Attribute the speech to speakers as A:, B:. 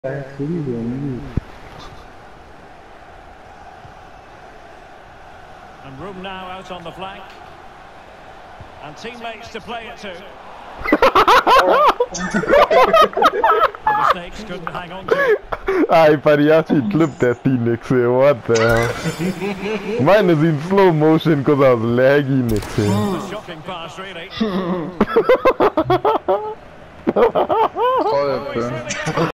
A: And room now out on the flank. And teammates to play it to. The mistakes couldn't hang on to it.
B: Ay, Pariachi clipped that Phoenix here, what the hell? Mine is in slow motion because I was laggy next to him.
A: A shocking pass, really.
C: Oh, yeah,